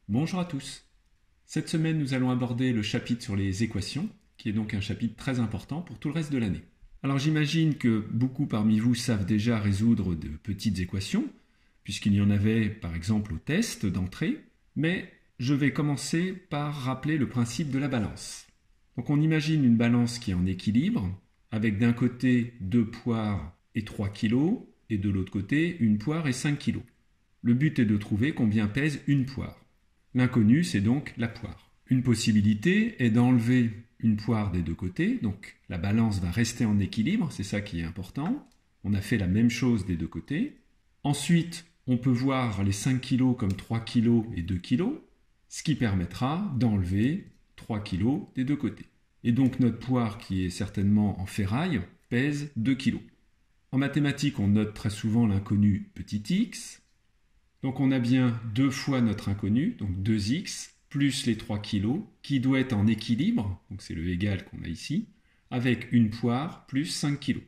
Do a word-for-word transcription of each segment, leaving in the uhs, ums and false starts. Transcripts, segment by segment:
Bonjour à tous. Cette semaine, nous allons aborder le chapitre sur les équations, qui est donc un chapitre très important pour tout le reste de l'année. Alors j'imagine que beaucoup parmi vous savent déjà résoudre de petites équations, puisqu'il y en avait par exemple au test d'entrée, mais je vais commencer par rappeler le principe de la balance. Donc on imagine une balance qui est en équilibre, avec d'un côté deux poires et trois kilos, et de l'autre côté une poire et cinq kilos. Le but est de trouver combien pèse une poire. L'inconnu, c'est donc la poire. Une possibilité est d'enlever une poire des deux côtés, donc la balance va rester en équilibre, c'est ça qui est important. On a fait la même chose des deux côtés. Ensuite, on peut voir les cinq kilos comme trois kilos et deux kilos, ce qui permettra d'enlever trois kilos des deux côtés. Et donc notre poire, qui est certainement en ferraille, pèse deux kilos. En mathématiques, on note très souvent l'inconnu petit x. Donc on a bien deux fois notre inconnu, donc deux x, plus les trois kilos, qui doit être en équilibre, donc c'est le égal qu'on a ici, avec une poire plus cinq kilos.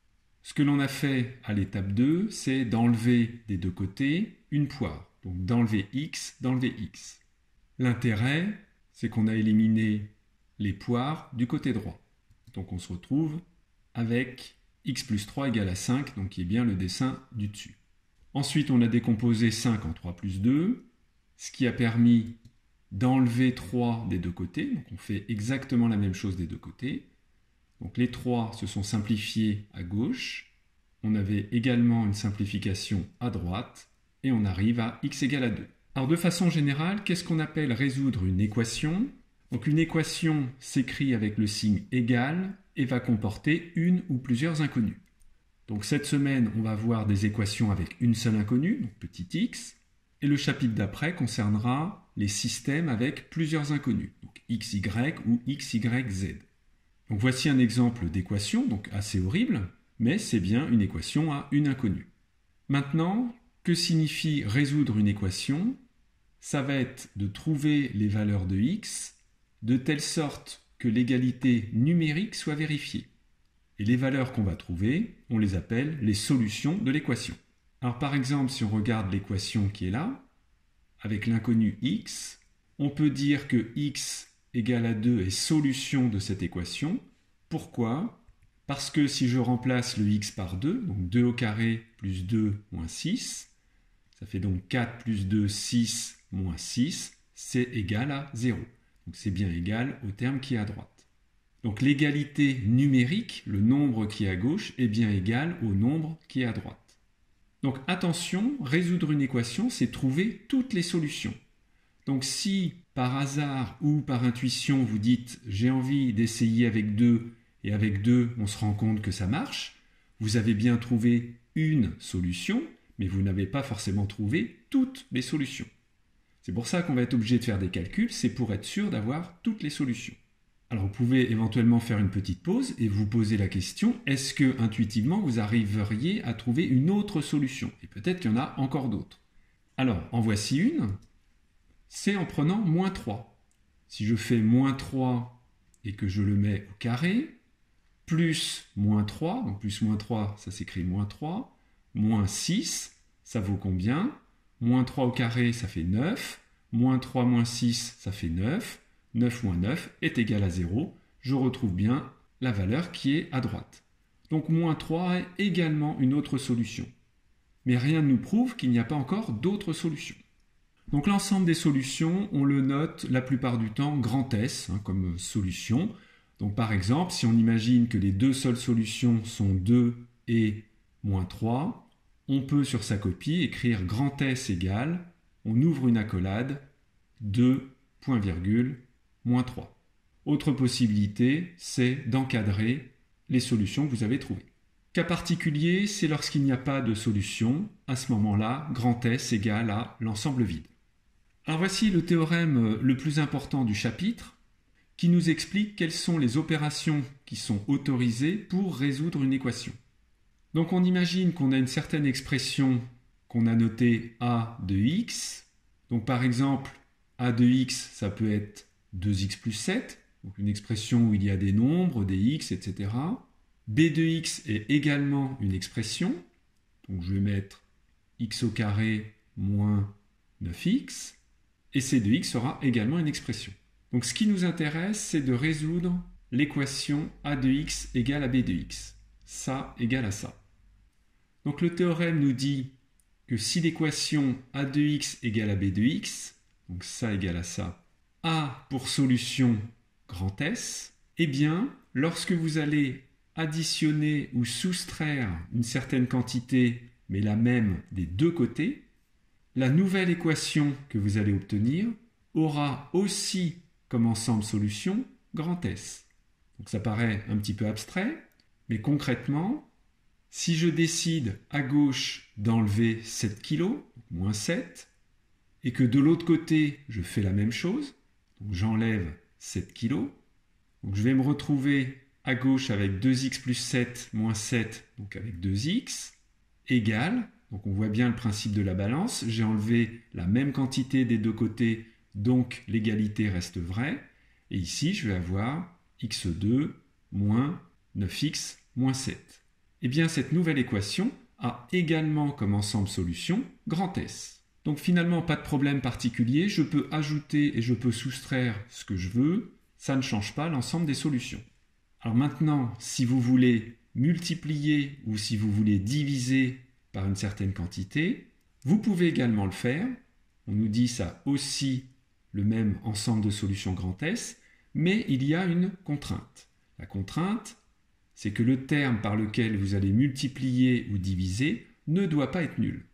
Ce que l'on a fait à l'étape deux, c'est d'enlever des deux côtés une poire, donc d'enlever x, d'enlever x. L'intérêt, c'est qu'on a éliminé les poires du côté droit. Donc on se retrouve avec x plus trois égale à cinq, donc qui est bien le dessin du dessus. Ensuite, on a décomposé cinq en trois plus deux, ce qui a permis d'enlever trois des deux côtés. Donc on fait exactement la même chose des deux côtés. Donc les trois se sont simplifiés à gauche. On avait également une simplification à droite. Et on arrive à x égale à deux. Alors de façon générale, qu'est-ce qu'on appelle résoudre une équation? Donc une équation s'écrit avec le signe égal et va comporter une ou plusieurs inconnues. Donc cette semaine, on va voir des équations avec une seule inconnue, donc petit x, et le chapitre d'après concernera les systèmes avec plusieurs inconnues, donc xy ou xyz. Donc voici un exemple d'équation, donc assez horrible, mais c'est bien une équation à une inconnue. Maintenant, que signifie résoudre une équation? Ça va être de trouver les valeurs de x de telle sorte que l'égalité numérique soit vérifiée. Et les valeurs qu'on va trouver, on les appelle les solutions de l'équation. Alors par exemple, si on regarde l'équation qui est là, avec l'inconnu x, on peut dire que x égale à deux est solution de cette équation. Pourquoi? Parce que si je remplace le x par deux, donc deux au carré plus deux moins six, ça fait donc quatre plus deux, six moins six, c'est égal à zéro. Donc c'est bien égal au terme qui est à droite. Donc l'égalité numérique, le nombre qui est à gauche, est bien égal au nombre qui est à droite. Donc attention, résoudre une équation, c'est trouver toutes les solutions. Donc si par hasard ou par intuition vous dites « j'ai envie d'essayer avec deux » et avec deux on se rend compte que ça marche, vous avez bien trouvé une solution, mais vous n'avez pas forcément trouvé toutes les solutions. C'est pour ça qu'on va être obligé de faire des calculs, c'est pour être sûr d'avoir toutes les solutions. Alors vous pouvez éventuellement faire une petite pause et vous poser la question, est-ce que intuitivement vous arriveriez à trouver une autre solution? Et peut-être qu'il y en a encore d'autres. Alors en voici une, c'est en prenant moins trois. Si je fais moins trois et que je le mets au carré, plus moins trois, donc plus moins trois, ça s'écrit moins trois, moins six, ça vaut combien? Moins trois au carré, ça fait neuf, moins trois moins six, ça fait neuf, neuf moins neuf est égal à zéro, je retrouve bien la valeur qui est à droite. Donc moins trois est également une autre solution. Mais rien ne nous prouve qu'il n'y a pas encore d'autres solutions. Donc l'ensemble des solutions, on le note la plupart du temps grand S hein, comme solution. Donc par exemple, si on imagine que les deux seules solutions sont deux et moins trois, on peut sur sa copie écrire grand S égale, on ouvre une accolade, deux, point virgule, moins trois. Autre possibilité, c'est d'encadrer les solutions que vous avez trouvées. Cas particulier, c'est lorsqu'il n'y a pas de solution. À ce moment-là, grand S égale à l'ensemble vide. Alors voici le théorème le plus important du chapitre qui nous explique quelles sont les opérations qui sont autorisées pour résoudre une équation. Donc on imagine qu'on a une certaine expression qu'on a notée a de x. Donc par exemple, a de x, ça peut être deux x plus sept, donc une expression où il y a des nombres, des x, et cetera. b de x est également une expression, donc je vais mettre x au carré moins neuf x. et c de x sera également une expression. Donc ce qui nous intéresse, c'est de résoudre l'équation a de x égale à b de x. Ça égale à ça. Donc le théorème nous dit que si l'équation a de x égale à b de x, donc ça égale à ça, a pour solution grand S, eh bien, lorsque vous allez additionner ou soustraire une certaine quantité, mais la même des deux côtés, la nouvelle équation que vous allez obtenir aura aussi comme ensemble solution grand S. Donc ça paraît un petit peu abstrait, mais concrètement, si je décide à gauche d'enlever sept kilos, moins sept, et que de l'autre côté, je fais la même chose, donc j'enlève sept kilos, donc je vais me retrouver à gauche avec deux x plus sept moins sept, donc avec deux x, égale, donc on voit bien le principe de la balance, j'ai enlevé la même quantité des deux côtés, donc l'égalité reste vraie, et ici je vais avoir x deux moins neuf x moins sept. Eh bien cette nouvelle équation a également comme ensemble solution grand S. Donc finalement pas de problème particulier, je peux ajouter et je peux soustraire ce que je veux, ça ne change pas l'ensemble des solutions. Alors maintenant, si vous voulez multiplier ou si vous voulez diviser par une certaine quantité, vous pouvez également le faire. On nous dit ça aussi le même ensemble de solutions grand S, mais il y a une contrainte. La contrainte, c'est que le terme par lequel vous allez multiplier ou diviser ne doit pas être nul.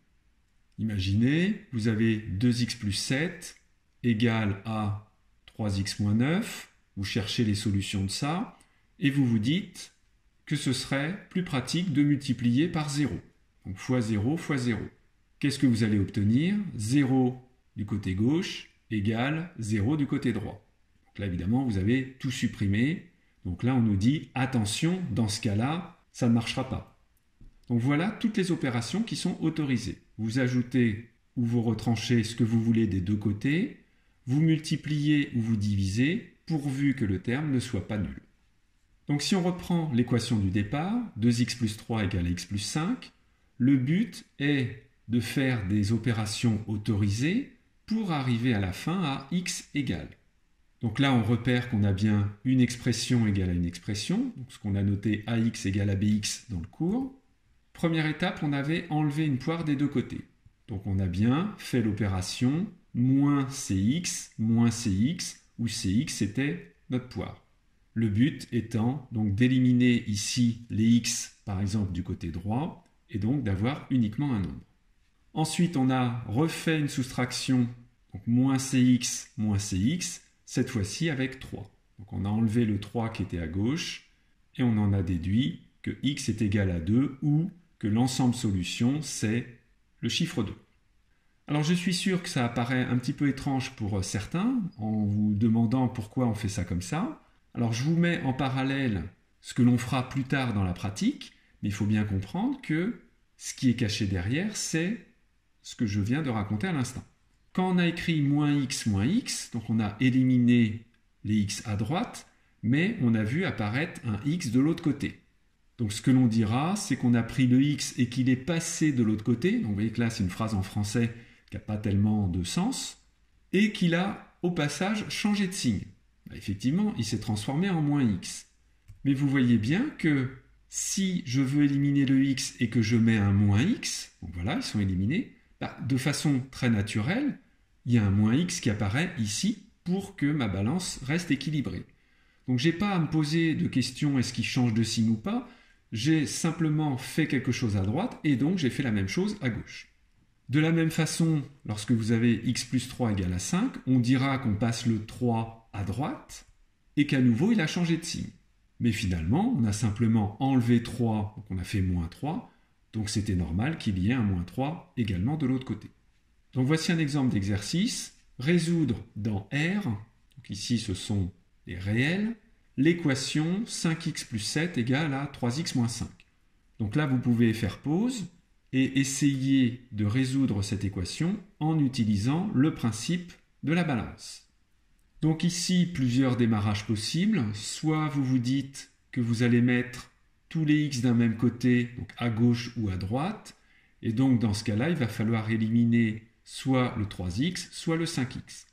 Imaginez, vous avez deux x plus sept égale à trois x moins neuf, vous cherchez les solutions de ça, et vous vous dites que ce serait plus pratique de multiplier par zéro. Donc fois zéro fois zéro. Qu'est-ce que vous allez obtenir? zéro du côté gauche égale zéro du côté droit. Donc là, évidemment, vous avez tout supprimé. Donc là, on nous dit, attention, dans ce cas-là, ça ne marchera pas. Donc voilà toutes les opérations qui sont autorisées. Vous ajoutez ou vous retranchez ce que vous voulez des deux côtés, vous multipliez ou vous divisez, pourvu que le terme ne soit pas nul. Donc si on reprend l'équation du départ, deux x plus trois égale à x plus cinq, le but est de faire des opérations autorisées pour arriver à la fin à x égale. Donc là, on repère qu'on a bien une expression égale à une expression, donc ce qu'on a noté ax égale à bx dans le cours. Première étape, on avait enlevé une poire des deux côtés. Donc on a bien fait l'opération moins cx moins cx, où cx était notre poire. Le but étant donc d'éliminer ici les x, par exemple, du côté droit, et donc d'avoir uniquement un nombre. Ensuite, on a refait une soustraction, donc moins cx moins cx, cette fois-ci avec trois. Donc on a enlevé le trois qui était à gauche, et on en a déduit que x est égal à deux, ou que l'ensemble solution, c'est le chiffre deux. Alors je suis sûr que ça apparaît un petit peu étrange pour certains, en vous demandant pourquoi on fait ça comme ça. Alors je vous mets en parallèle ce que l'on fera plus tard dans la pratique, mais il faut bien comprendre que ce qui est caché derrière, c'est ce que je viens de raconter à l'instant. Quand on a écrit moins x moins x, donc on a éliminé les x à droite, mais on a vu apparaître un x de l'autre côté. Donc ce que l'on dira, c'est qu'on a pris le x et qu'il est passé de l'autre côté, donc vous voyez que là c'est une phrase en français qui n'a pas tellement de sens, et qu'il a au passage changé de signe. Effectivement, il s'est transformé en moins x. Mais vous voyez bien que si je veux éliminer le x et que je mets un moins x, donc voilà, ils sont éliminés, bah, de façon très naturelle, il y a un moins x qui apparaît ici pour que ma balance reste équilibrée. Donc je n'ai pas à me poser de question est-ce qu'il change de signe ou pas, j'ai simplement fait quelque chose à droite et donc j'ai fait la même chose à gauche. De la même façon, lorsque vous avez x plus trois égale à cinq, on dira qu'on passe le trois à droite et qu'à nouveau il a changé de signe. Mais finalement, on a simplement enlevé trois, donc on a fait moins trois, donc c'était normal qu'il y ait un moins trois également de l'autre côté. Donc voici un exemple d'exercice. Résoudre dans R, donc ici ce sont les réels, l'équation cinq x plus sept égale à trois x moins cinq. Donc là, vous pouvez faire pause et essayer de résoudre cette équation en utilisant le principe de la balance. Donc ici, plusieurs démarrages possibles. Soit vous vous dites que vous allez mettre tous les x d'un même côté, donc à gauche ou à droite, et donc dans ce cas-là, il va falloir éliminer soit le trois x, soit le cinq x.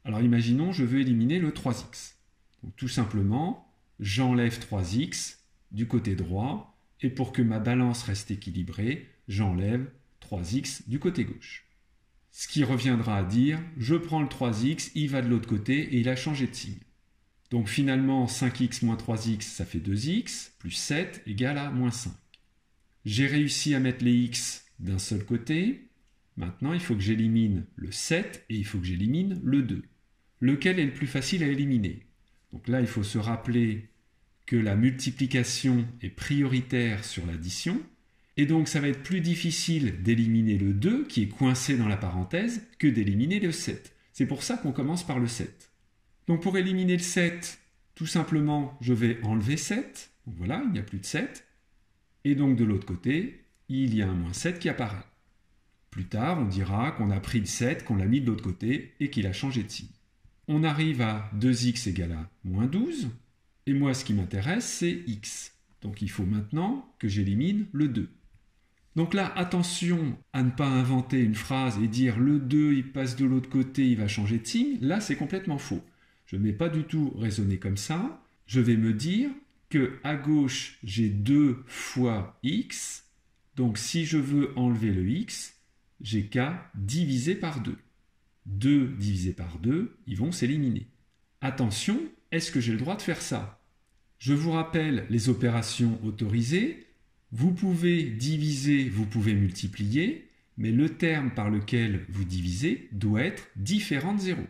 Alors imaginons, je veux éliminer le trois x. Donc, tout simplement, j'enlève trois x du côté droit, et pour que ma balance reste équilibrée, j'enlève trois x du côté gauche. Ce qui reviendra à dire, je prends le trois x, il va de l'autre côté et il a changé de signe. Donc finalement, cinq x moins trois x, ça fait deux x, plus sept égale à moins cinq. J'ai réussi à mettre les x d'un seul côté. Maintenant, il faut que j'élimine le sept et il faut que j'élimine le deux. Lequel est le plus facile à éliminer? Donc là, il faut se rappeler que la multiplication est prioritaire sur l'addition. Et donc, ça va être plus difficile d'éliminer le deux, qui est coincé dans la parenthèse, que d'éliminer le sept. C'est pour ça qu'on commence par le sept. Donc, pour éliminer le sept, tout simplement, je vais enlever sept. Donc voilà, il n'y a plus de sept. Et donc, de l'autre côté, il y a un moins sept qui apparaît. Plus tard, on dira qu'on a pris le sept, qu'on l'a mis de l'autre côté et qu'il a changé de signe. On arrive à deux x égale à moins douze. Et moi, ce qui m'intéresse, c'est x. Donc, il faut maintenant que j'élimine le deux. Donc là, attention à ne pas inventer une phrase et dire le deux, il passe de l'autre côté, il va changer de signe. Là, c'est complètement faux. Je ne vais pas du tout raisonner comme ça. Je vais me dire que à gauche, j'ai deux fois x. Donc, si je veux enlever le x, j'ai qu'à diviser par deux. deux divisé par deux, ils vont s'éliminer. Attention, est-ce que j'ai le droit de faire ça? Je vous rappelle les opérations autorisées. Vous pouvez diviser, vous pouvez multiplier, mais le terme par lequel vous divisez doit être différent de zéro.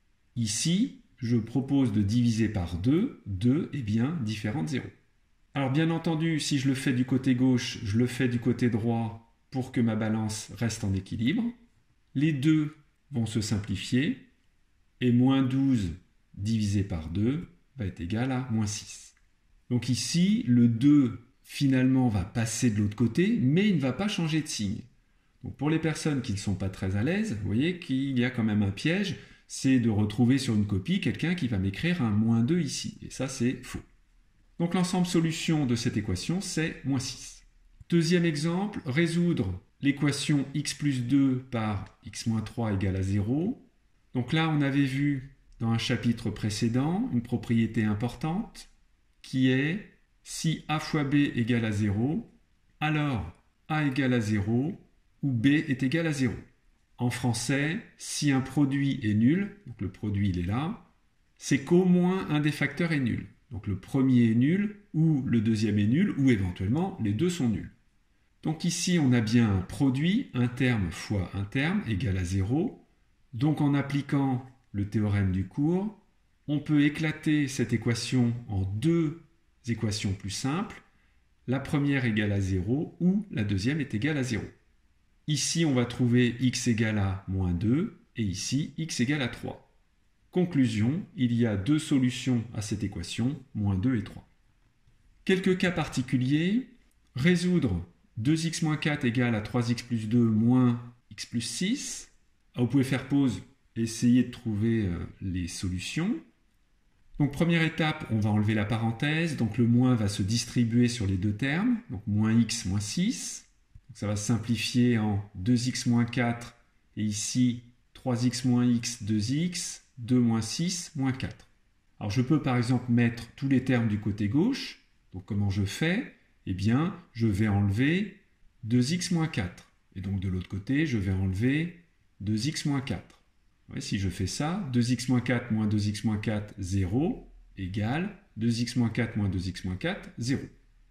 Ici, je propose de diviser par deux, deux est bien différent de zéro. Alors bien entendu, si je le fais du côté gauche, je le fais du côté droit pour que ma balance reste en équilibre. Les deux vont se simplifier, et moins douze divisé par deux va être égal à moins six. Donc ici, le deux finalement va passer de l'autre côté, mais il ne va pas changer de signe. Donc pour les personnes qui ne sont pas très à l'aise, vous voyez qu'il y a quand même un piège, c'est de retrouver sur une copie quelqu'un qui va m'écrire un moins deux ici, et ça c'est faux. Donc l'ensemble solution de cette équation, c'est moins six. Deuxième exemple, résoudre l'équation x plus deux par x moins trois égale à zéro. Donc là, on avait vu dans un chapitre précédent une propriété importante qui est si a fois b égale à zéro, alors a égale à zéro ou b est égal à zéro. En français, si un produit est nul, donc le produit il est là, c'est qu'au moins un des facteurs est nul. Donc le premier est nul, ou le deuxième est nul, ou éventuellement les deux sont nuls. Donc ici on a bien un produit, un terme fois un terme, égal à zéro. Donc en appliquant le théorème du cours, on peut éclater cette équation en deux équations plus simples. La première égale à zéro ou la deuxième est égale à zéro. Ici, on va trouver x égale à moins deux et ici, x égale à trois. Conclusion, il y a deux solutions à cette équation, moins deux et trois. Quelques cas particuliers, résoudre deux x moins quatre égale à trois x plus deux moins x plus six. Ah, vous pouvez faire pause et essayer de trouver euh, les solutions. Donc première étape, on va enlever la parenthèse, donc le moins va se distribuer sur les deux termes, donc moins x moins six. Donc ça va se simplifier en deux x moins quatre, et ici trois x moins x, deux x, deux moins six, moins quatre. Alors je peux par exemple mettre tous les termes du côté gauche, donc comment je fais? Eh bien, je vais enlever deux x moins quatre, et donc de l'autre côté, je vais enlever deux x moins quatre. Ouais, si je fais ça, deux x moins quatre moins deux x moins quatre, zéro, égale deux x moins quatre moins deux x moins quatre, zéro.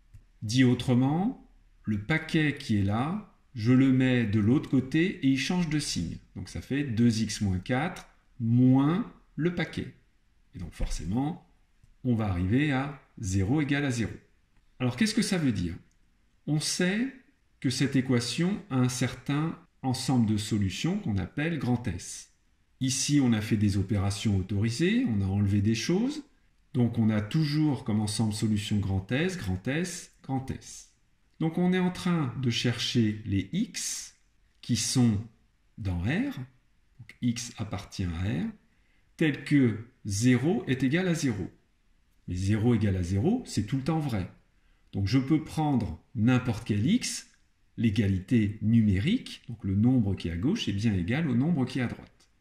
Dit autrement, le paquet qui est là, je le mets de l'autre côté et il change de signe. Donc ça fait deux x moins quatre moins le paquet. Et donc forcément, on va arriver à zéro égale à zéro. Alors qu'est-ce que ça veut dire? On sait que cette équation a un certain ensemble de solutions qu'on appelle grand S. Ici, on a fait des opérations autorisées, on a enlevé des choses. Donc, on a toujours comme ensemble solution grand S, grand S, grand S. Donc, on est en train de chercher les x qui sont dans R. Donc, x appartient à R, tel que zéro est égal à zéro. Mais zéro égale à zéro, c'est tout le temps vrai. Donc, je peux prendre n'importe quel x, l'égalité numérique, donc le nombre qui est à gauche est bien égal au nombre qui est à droite.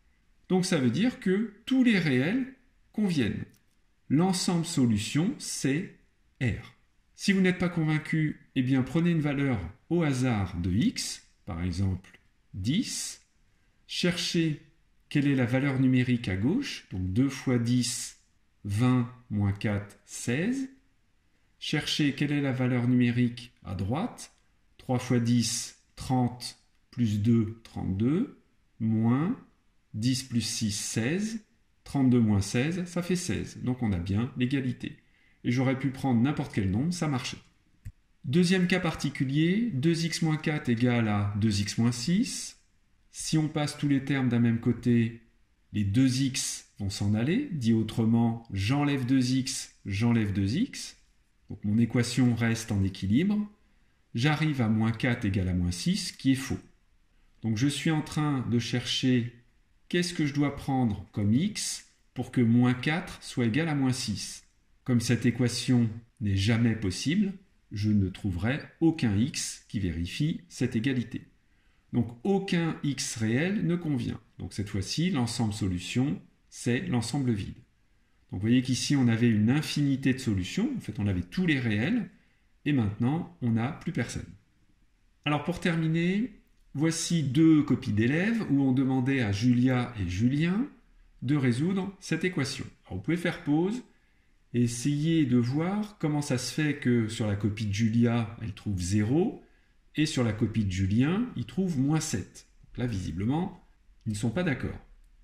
Donc ça veut dire que tous les réels conviennent. L'ensemble solution, c'est R. Si vous n'êtes pas convaincu, eh bien prenez une valeur au hasard de x, par exemple dix, cherchez quelle est la valeur numérique à gauche, donc deux fois dix, vingt, moins quatre, seize. Cherchez quelle est la valeur numérique à droite, trois fois dix, trente, plus deux, trente-deux, moins dix plus six, seize, trente-deux moins seize, ça fait seize. Donc on a bien l'égalité. Et j'aurais pu prendre n'importe quel nombre, ça marchait. Deuxième cas particulier, deux x moins quatre égale à deux x moins six. Si on passe tous les termes d'un même côté, les deux x vont s'en aller. Dit autrement, j'enlève deux x, j'enlève deux x. Donc mon équation reste en équilibre. J'arrive à moins quatre égale à moins six, qui est faux. Donc je suis en train de chercher qu'est-ce que je dois prendre comme x pour que moins quatre soit égal à moins six. Comme cette équation n'est jamais possible, je ne trouverai aucun x qui vérifie cette égalité. Donc aucun x réel ne convient. Donc cette fois-ci, l'ensemble solution, c'est l'ensemble vide. Donc vous voyez qu'ici, on avait une infinité de solutions. En fait, on avait tous les réels. Et maintenant, on n'a plus personne. Alors pour terminer, voici deux copies d'élèves où on demandait à Julia et Julien de résoudre cette équation. Alors vous pouvez faire pause et essayer de voir comment ça se fait que sur la copie de Julia, elle trouve zéro et sur la copie de Julien, il trouve moins sept. Donc là, visiblement, ils ne sont pas d'accord.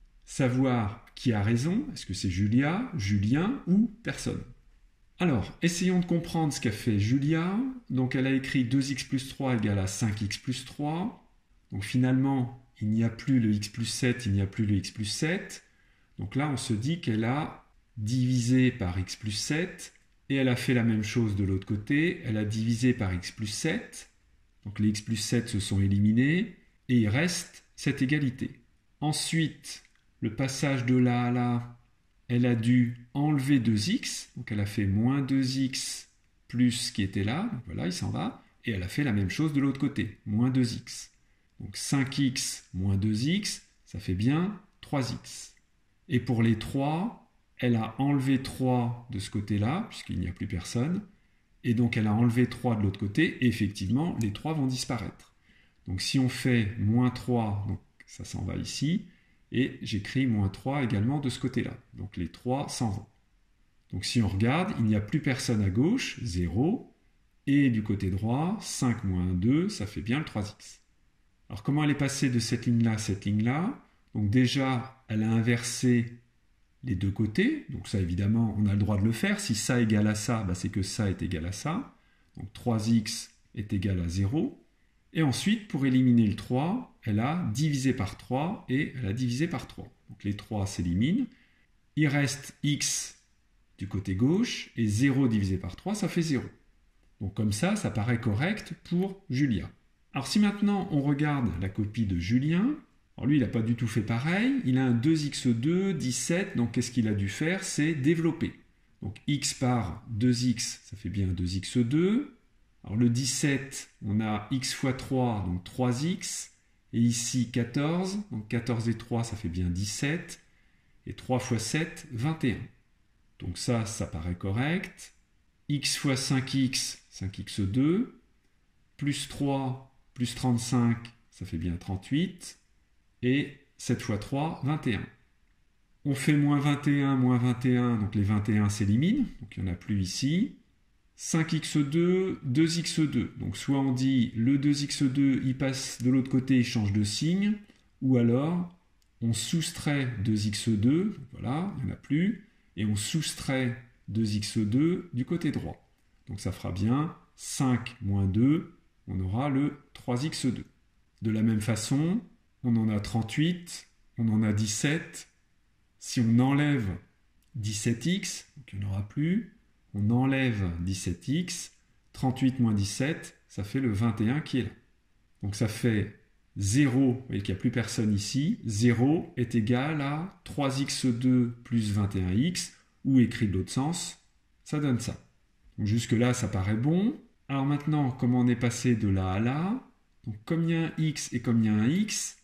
Savoir qui a raison, est-ce que c'est Julia, Julien ou personne? Alors, essayons de comprendre ce qu'a fait Julia. Donc elle a écrit deux x plus trois égale à cinq x plus trois. Donc finalement, il n'y a plus le x plus sept, il n'y a plus le x plus sept. Donc là, on se dit qu'elle a divisé par x plus sept et elle a fait la même chose de l'autre côté. Elle a divisé par x plus sept. Donc les x plus sept se sont éliminés et il reste cette égalité. Ensuite, le passage de là à là, elle a dû enlever deux x. Donc elle a fait moins deux x plus ce qui était là. Donc voilà, il s'en va. Et elle a fait la même chose de l'autre côté, moins deux x. Donc cinq x moins deux x, ça fait bien trois x. Et pour les trois, elle a enlevé trois de ce côté-là, puisqu'il n'y a plus personne. Et donc elle a enlevé trois de l'autre côté, et effectivement, les trois vont disparaître. Donc si on fait moins trois, donc ça s'en va ici, et j'écris moins trois également de ce côté-là. Donc les trois s'en vont. Donc si on regarde, il n'y a plus personne à gauche, zéro, et du côté droit, cinq moins deux, ça fait bien le trois x. Alors comment elle est passée de cette ligne-là à cette ligne-là? Donc déjà, elle a inversé les deux côtés. Donc ça, évidemment, on a le droit de le faire. Si ça égale à ça, bah, c'est que ça est égal à ça. Donc trois x est égal à zéro. Et ensuite, pour éliminer le trois, elle a divisé par trois et elle a divisé par trois. Donc les trois s'éliminent. Il reste x du côté gauche et zéro divisé par trois, ça fait zéro. Donc comme ça, ça paraît correct pour Julia. Alors si maintenant on regarde la copie de Julien, alors lui il n'a pas du tout fait pareil, il a un deux x deux, dix-sept, donc qu'est-ce qu'il a dû faire? C'est développer. Donc x par deux x, ça fait bien deux x deux. Alors le dix-sept, on a x fois trois, donc trois x. Et ici quatorze, donc quatorze et trois, ça fait bien dix-sept. Et trois fois sept, vingt et un. Donc ça, ça paraît correct. X fois cinq x, cinq x deux. Plus trois, plus trente-cinq, ça fait bien trente-huit. Et sept fois trois, vingt et un. On fait moins vingt et un, moins vingt et un, donc les vingt et un s'éliminent. Donc il n'y en a plus ici. cinq x deux, deux x deux. Donc soit on dit le deux x deux, il passe de l'autre côté, il change de signe. Ou alors, on soustrait deux x deux, voilà, il n'y en a plus. Et on soustrait deux x deux du côté droit. Donc ça fera bien cinq moins deux, on aura le trois x deux. De la même façon, on en a trente-huit, on en a dix-sept. Si on enlève dix-sept x, donc il n'y en aura plus, on enlève dix-sept x, trente-huit moins dix-sept, ça fait le vingt et un qui est là. Donc ça fait zéro, vous voyez qu'il n'y a plus personne ici, zéro est égal à trois x deux plus vingt et un x, ou écrit de l'autre sens, ça donne ça. Donc jusque là, ça paraît bon. Alors maintenant, comment on est passé de là à là? Donc comme il y a un x et comme il y a un x,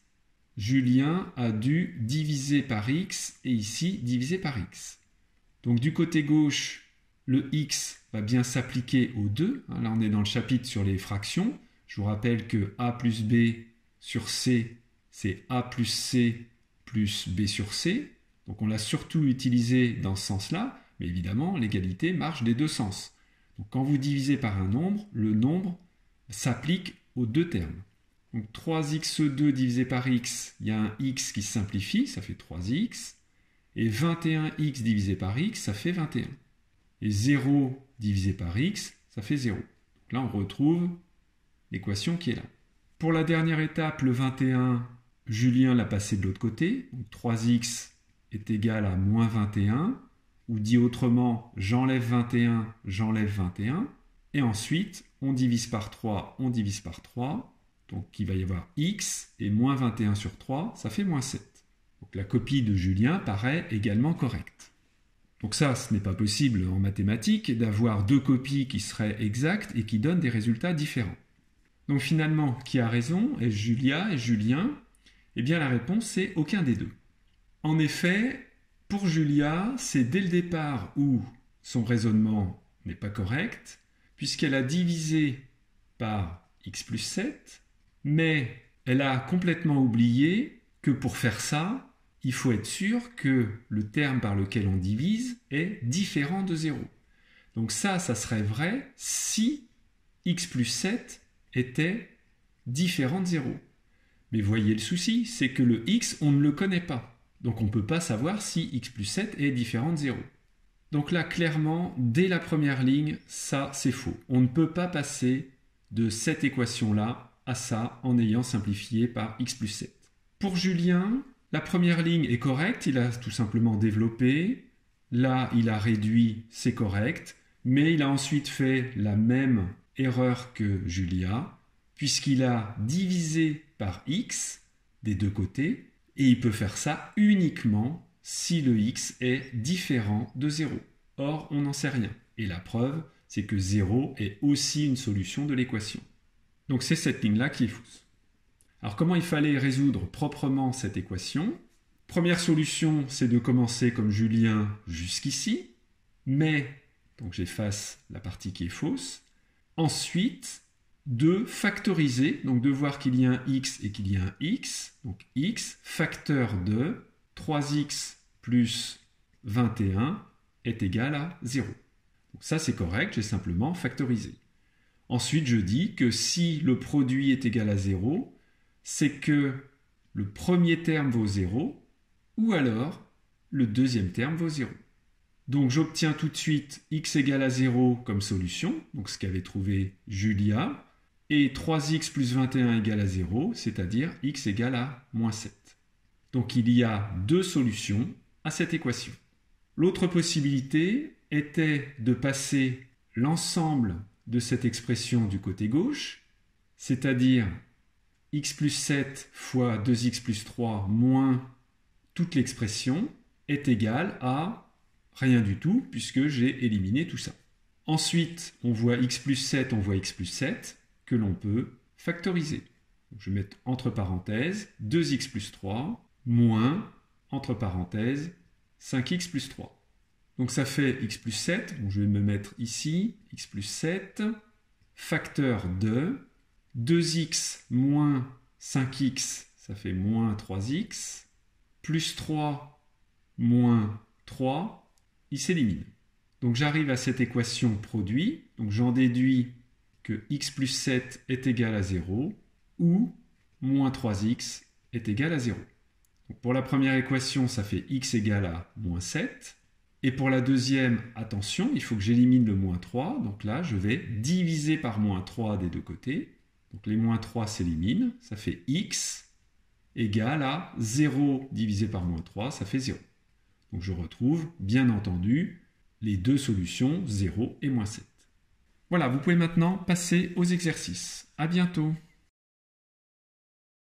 Julien a dû diviser par x et ici diviser par x. Donc du côté gauche, le x va bien s'appliquer aux deux. Là, on est dans le chapitre sur les fractions. Je vous rappelle que a plus b sur c, c'est a plus c plus b sur c. Donc on l'a surtout utilisé dans ce sens-là, mais évidemment, l'égalité marche des deux sens. Donc quand vous divisez par un nombre, le nombre s'applique aux deux termes. Donc trois x deux divisé par x, il y a un x qui se simplifie, ça fait trois x. Et vingt et un x divisé par x, ça fait vingt et un. Et zéro divisé par x, ça fait zéro. Donc là, on retrouve l'équation qui est là. Pour la dernière étape, le vingt et un, Julien l'a passé de l'autre côté. Donc trois x est égal à moins vingt et un. Ou dit autrement, j'enlève vingt et un, j'enlève vingt et un. Et ensuite, on divise par trois, on divise par trois. Donc il va y avoir x, et moins vingt et un sur trois, ça fait moins sept. Donc la copie de Julien paraît également correcte. Donc ça, ce n'est pas possible en mathématiques d'avoir deux copies qui seraient exactes et qui donnent des résultats différents. Donc finalement, qui a raison? Est-ce Julia? Est-ce Julien? Eh bien la réponse, c'est aucun des deux. En effet, pour Julia, c'est dès le départ où son raisonnement n'est pas correct, puisqu'elle a divisé par x plus sept, mais elle a complètement oublié que pour faire ça, il faut être sûr que le terme par lequel on divise est différent de zéro. Donc ça, ça serait vrai si x plus sept était différent de zéro. Mais voyez le souci, c'est que le x, on ne le connaît pas. Donc on ne peut pas savoir si x plus sept est différent de zéro. Donc là, clairement, dès la première ligne, ça, c'est faux. On ne peut pas passer de cette équation-là à ça en ayant simplifié par x plus sept. Pour Julien, la première ligne est correcte, il a tout simplement développé. Là, il a réduit, c'est correct. Mais il a ensuite fait la même erreur que Julia, puisqu'il a divisé par x des deux côtés, et il peut faire ça uniquement si le x est différent de zéro. Or, on n'en sait rien. Et la preuve, c'est que zéro est aussi une solution de l'équation. Donc c'est cette ligne-là qui est fausse. Alors comment il fallait résoudre proprement cette équation? Première solution, c'est de commencer comme Julien jusqu'ici, mais, donc j'efface la partie qui est fausse. Ensuite, de factoriser, donc de voir qu'il y a un x et qu'il y a un x, donc x, facteur de trois x plus vingt et un est égal à zéro. Donc ça c'est correct, j'ai simplement factorisé. Ensuite je dis que si le produit est égal à zéro, c'est que le premier terme vaut zéro, ou alors le deuxième terme vaut zéro. Donc j'obtiens tout de suite x égale à zéro comme solution, donc ce qu'avait trouvé Julia, et trois x plus vingt et un égale à zéro, c'est-à-dire x égale à moins sept. Donc il y a deux solutions à cette équation. L'autre possibilité était de passer l'ensemble de cette expression du côté gauche, c'est-à-dire x plus sept fois deux x plus trois moins toute l'expression est égale à rien du tout, puisque j'ai éliminé tout ça. Ensuite, on voit x plus sept, on voit x plus sept, que l'on peut factoriser. Donc, je vais mettre entre parenthèses deux x plus trois moins, entre parenthèses, cinq x plus trois. Donc ça fait x plus sept, donc je vais me mettre ici, x plus sept, facteur de deux x moins cinq x, ça fait moins trois x, plus trois moins trois, il s'élimine. Donc j'arrive à cette équation produit, donc j'en déduis que x plus sept est égal à zéro, ou moins trois x est égal à zéro. Donc pour la première équation, ça fait x égale à moins sept, et pour la deuxième, attention, il faut que j'élimine le moins trois, donc là je vais diviser par moins trois des deux côtés, donc les moins trois s'éliminent, ça fait x égale à zéro divisé par moins trois, ça fait zéro. Donc je retrouve, bien entendu, les deux solutions, zéro et moins sept. Voilà, vous pouvez maintenant passer aux exercices. À bientôt.